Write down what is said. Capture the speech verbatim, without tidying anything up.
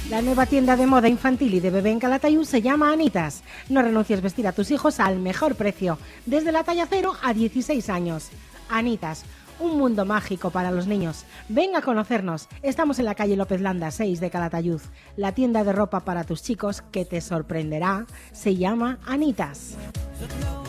La nueva tienda de moda infantil y de bebé en Calatayud se llama Anitas. No renuncies a vestir a tus hijos al mejor precio, desde la talla cero a dieciséis años. Anitas, un mundo mágico para los niños. Ven a conocernos. Estamos en la calle López Landa seis de Calatayud. La tienda de ropa para tus chicos que te sorprenderá se llama Anitas.